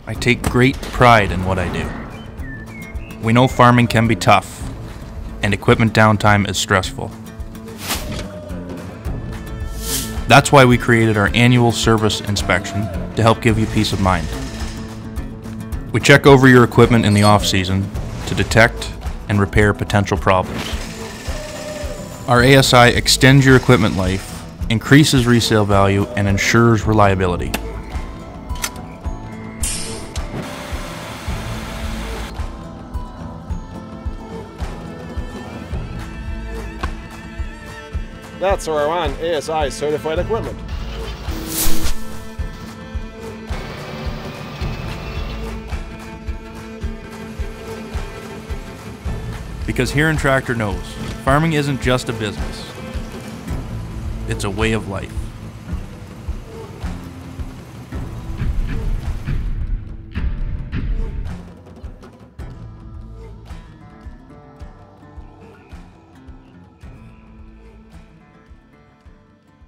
I take great pride in what I do. We know farming can be tough, and equipment downtime is stressful. That's why we created our annual service inspection to help give you peace of mind. We check over your equipment in the off-season to detect and repair potential problems. Our ASI extends your equipment life, increases resale value, and ensures reliability. That's our Huron ASI certified equipment. Because Huron Tractor knows, farming isn't just a business, it's a way of life.